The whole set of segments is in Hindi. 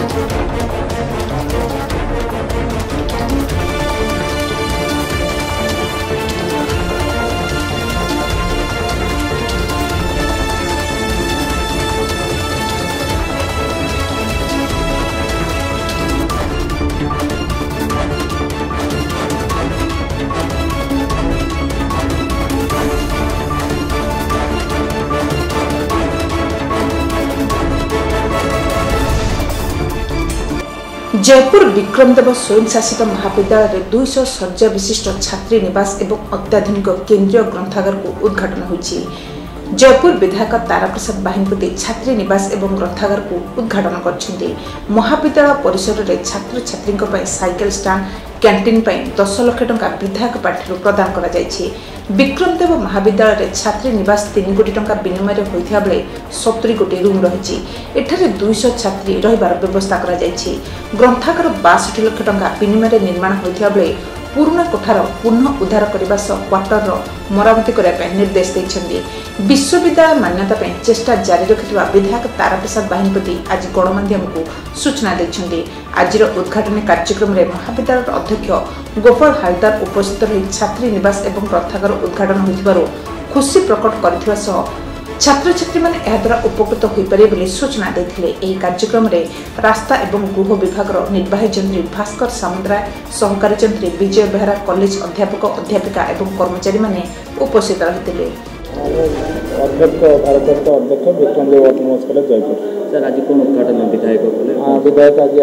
जयपुर विक्रमदेव स्वयं शासित महाविद्यालय 200 शଯ୍या विशिष्ट छात्री निवास एवं अत्याधुनिक केंद्रीय ग्रंथागार को उद्घाटन होइछि। जयपुर विधायक ताराप्रसाद बाहिनीपति छात्री निवास एवं ग्रंथागार को उद्घाटन करछन्ते। महाविद्यालय परिसर में छात्र छात्री साइकेल स्टांड कैंटीन 10 लाख टंका विधायक पार्टी प्रदान करा जायछि। विक्रमदेव महाविद्यालय छात्री निवास 3 कोटी टंका विनिमय होइथिया बेले 70 कोटी रूम रहिछि। एठारे 200 छात्री रहिबार व्यवस्था करा जायछि। ग्रंथागार 62 लाख टंका विनिमय निर्माण होइथिया बेले पुराना कोठार पुनः उद्धार करने क्वार्टर मरामती करने निर्देश देते। विश्वविद्यालय मान्यता चेष्टा जारी रखिथिबा विधायक ताराप्रसाद बाहिनीपति आज गणमाध्यम को सूचना देते। आज उद्घाटन कार्यक्रम में महाविद्यालय अध्यक्ष गोपाल हालदार उपस्थित रही छात्री निवास एवं ग्रंथागार उद्घाटन होइथिबारु खुशी प्रकट करथिबा सह छात्र छात्री माने एद्वारा उपकृत हो पारे सूचना देते। यह कार्यक्रम में रास्ता एवं गृह विभाग निर्वाही जंत्री भास्कर सामुद्राय, सहकारी जंत्री विजय बेहरा, कॉलेज अध्यापक अध्यापिका एवं कर्मचारी माने उपस्थित रही। अध्यक्ष भारत अध्यक्ष Vikramdev autonomous college Jeypore. Sir आज कौन उद्घाटन विधायक विधायक आज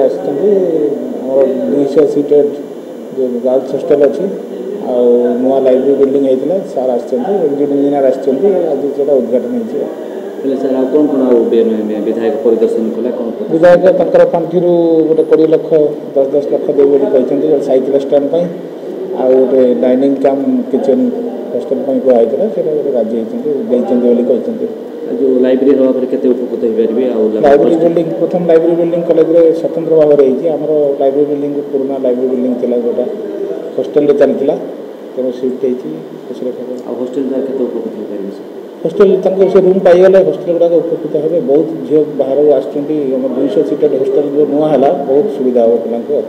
आम 200 सीटेड जो गर्ल्स हॉस्टल अच्छी नुआ लाइब्रेरी बिल्डिंग होता सार इंजीनियर आज उद्घाटन हो। सर आ कौन कौन विधायक परिदर्शन कला कौन विधायक तंकर पांठी गोटे 20 लाख 10 लाख देव कहते साइकेल स्टैंड गोटे डाइनिंग कम किचन हॉस्टल कहला से राजी होती। जो लाइब्रेरी रहा केते उपकृत हो पारे लाइब्रेरी बिल्डिंग प्रथम लाइब्रेरी बिल्डिंग कॉलेज रे स्वतंत्र भाव में आमर लाइब्रेरी बिल्डिंग पुराना लाइब्रेरी बिल्डिंग थिला गोटा हॉस्टल रे चलतिला तेनो शिफ्ट होती हॉस्टल द्वारा केते उपकृत हो पारे हॉस्टल तंके से रूम पाई गले हॉस्टल गुड़ा उपकृत हे बहुत झील बाहर आसुँच 200 सीटेड हॉस्टल जो नुआ है बहुत सुविधा हो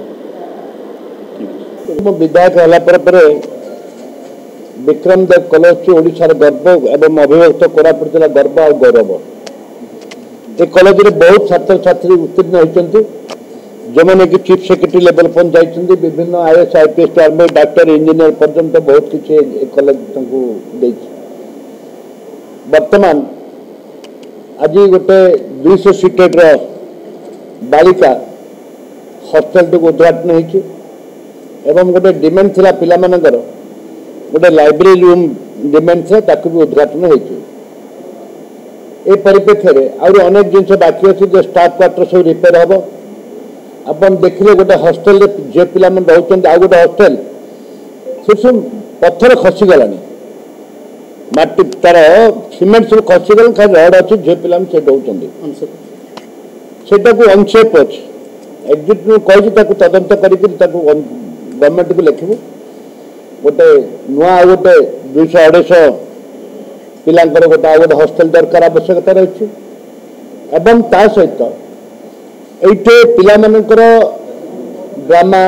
पिला विधायक है विक्रमदेव कॉलेज ओडिशार गर्व एवं अभिव्यक्त कोरापुट जिला गर्व और गौरव। ये कॉलेज में बहुत छात्र छात्री उत्तीर्ण होती जो मैंने कि चीफ सेक्रेटरी लेवल पर जाइए विभिन्न IAS IPS आरम्भ डॉक्टर इंजीनियर पर्यंत बहुत किसी कॉलेज वर्तमान आज गोटे 200 सीटेड बालिका हॉस्टल टी उद्घाटन होती गोटे डिमांड थिला पिला मानकर गोटे लाइब्रेरी रूम डिमांड था ताकू भी उद्घाटन होती। परिप्रेक्षी में आउरी अनेक जिन बाकी अच्छी जो स्टाफ क्वार्टर सब रिपेयर हम अपन देखिए गोटे हॉस्टल झील पिला रोचे आ गए हॉस्टल से सब पत्थर खसीगला मटी तार सीमेंट सब खसीगला खाली रड अच्छे झील पिला रोचे सेटा को अनसेफ अच्छे एग्जिट कही तदंत कर गवर्नमेंट को लिखू गोटे नुआ गोटे 200-250 पिलांकर गोटे आ गोटे हॉस्टल दरकार आवश्यकता रही एवं ता सहित ये पिलामानकर ड्रामा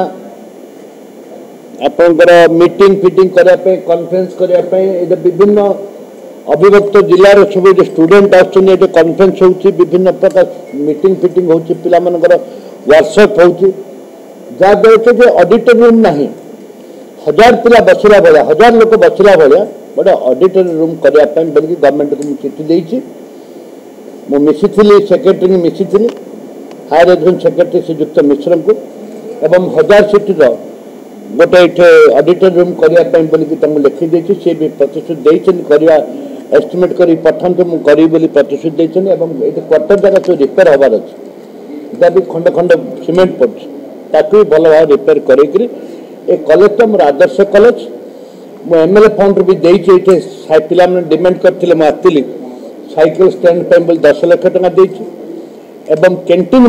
आपंकर मीटिंग फिटिंग करने कॉन्फ्रेंस करने विभिन्न अभिव्यक्त जिलार सब जो स्टूडेंट आसुँच कॉन्फ्रेंस होती विभिन्न प्रकार मीटिंग फिटिंग होती पिलामानकर वर्कशॉप होती जहाँद्वारा ऑडिटोरियम रूम नहीं 1000 पिला बसला भाया 1000 लोक बसला भाया गोटे ऑडिटोरियम रूम करने बोलिकी गवर्नमेंट को चिठी देती मिसी सेक्रेटरी मिसी हायर एजुकेशन सेक्रेटरी श्रीजुक्त मिश्र को एवं 1000 सीटर गोटे ये ऑडिटोरियम रूम करने बोलिकी लिखी देती सी भी प्रतिश्रुति देते एस्टिमेट कर पठाते मुझे करी प्रतिश्रुति देते क्वार्टर जगह जो रिपेयर हबार अच्छे भी खंड खंड सीमेंट पड़े भी भल भाव रिपेयर कर कॉलेज तो मोर आदर्श कॉलेज मु MLA फंड भी देते पिला डिमांड करते मुझे साइकेल स्टैंड 10 लाख टका एवं कैंटीन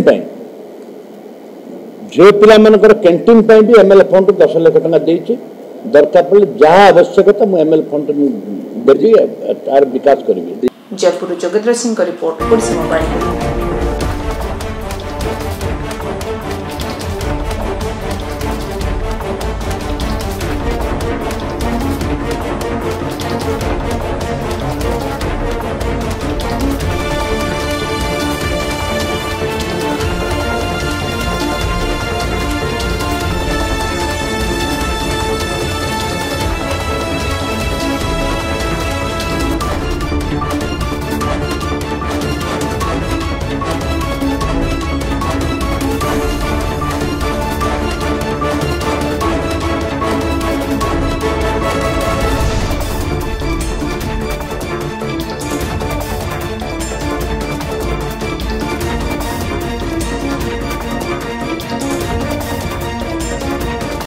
झील पिला कैंटीन भी MLA फंड 10 लाख टका दरकार पड़े जहाँ आवश्यकता मुझे MLA फंड देवी तार विकास करी। जयपुर जोगेंद्र सिंह रिपोर्ट।